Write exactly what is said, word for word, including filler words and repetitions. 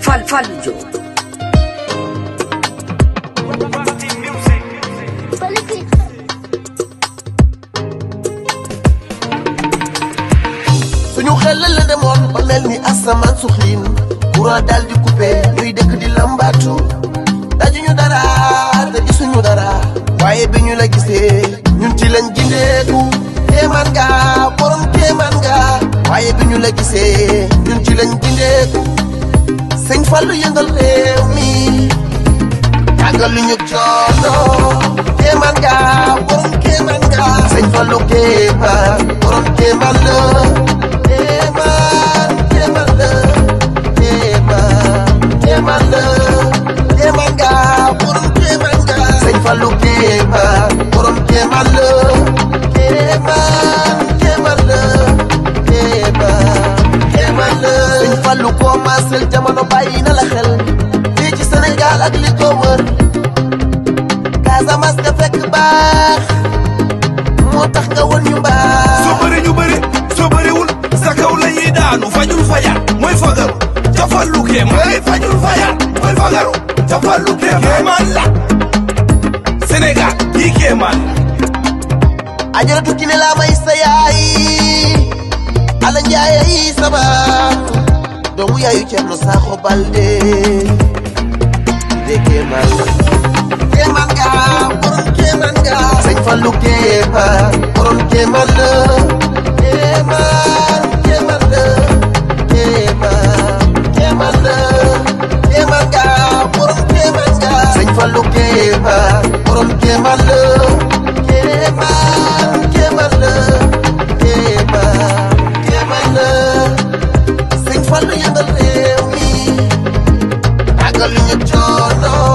Fall Fall Diop. suñu xel la demoon ba mel ni asamaan suxlin courant dal di coupé ñuy dëkk di lambatu dajuñu dara te gisuñu dara waaye bi ñu la gisee ñun ci lañ gindeeku kéemaan nga borom kéemaan nga waaye bi ñu la gisee ñun ci lañ gindeeku sëñ Fallu yëngal réew mi tàggal lu ñu coono kéemaan nga borom kéemaan nga sëñ Fallu kéemaan borom kéemaan la kéemaan kéemaan la kéemaan kéemaan la kéemaan nga borom kéemaan nga sëñ Fallu kéemaan borom kéemaan la kéemaan kéemaan la kéemaan kéemaan la sëñ Fallu commencé jamono bàyyi na la xel fii ci Sénégal ak li ko wër Casamance nga fekk baax moo tax nga wër ñu baax soo bëri ñu bëri soo bëriwul sa kaw la ñuy daanu fajul fayaat mooy fagaru ca Fallu kéemaan fajul fayaat mooy fagaru ca Fallu kéemaan la Sénégal yi kéemaan ajaratu ki ne laa may sa yaay ala njaay yi sama doomu yaayu Cerno Saaxo Balde de kéemaan la kéemaan nga borom kéemaan nga sëñ Fallu kéemaan borom kéemaan la kéemaan kéemaan la kéemaan kéemaan la kéemaan nga borom kéemaan nga sëñ Fallu kéemaan borom kéemaan la kéemaan kéemaan la kéemaan kéemaan la sëñ Fallu yëngal réew mi tàggal ñu coono